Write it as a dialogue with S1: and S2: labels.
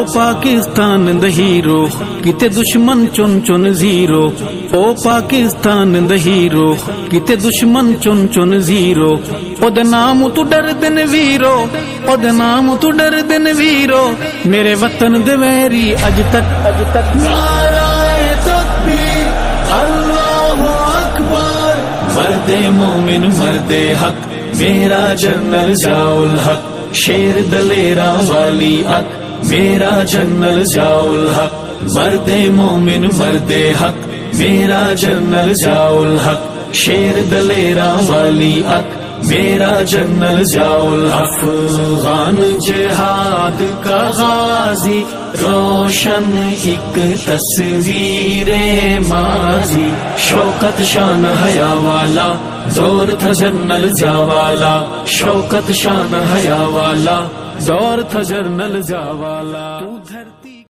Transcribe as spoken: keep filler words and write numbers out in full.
S1: پاکستان دا ہیرو کتے دشمن چن چن زیرو، او پاکستان دا ہیرو کتے دشمن چن چن زیرو، او دے نام تو ڈر دن ویرو، او دے نام تو ڈر دن ویرو، میرے وطن دے ویری اج تک اج تک نعرہ تکبیر اللہ اکبر، مرد مومن مرد حق میرا جنرل ضیاء الحق، شیر دلیرا والی حق میرا جنرل ضیاء الحق، مرد مومن مرد حق میرا جنرل ضیاء الحق، شیر دلیرا والی حق میرا جنرل ضیاء الحق، افغان جہاد کا غازی روشن ایک تصویر ماضی، شوکت شان حیا والا دور تھا جنرل ضیاء والا، شوکت شان حیا والا دور تھا جنرل ضیاء والا۔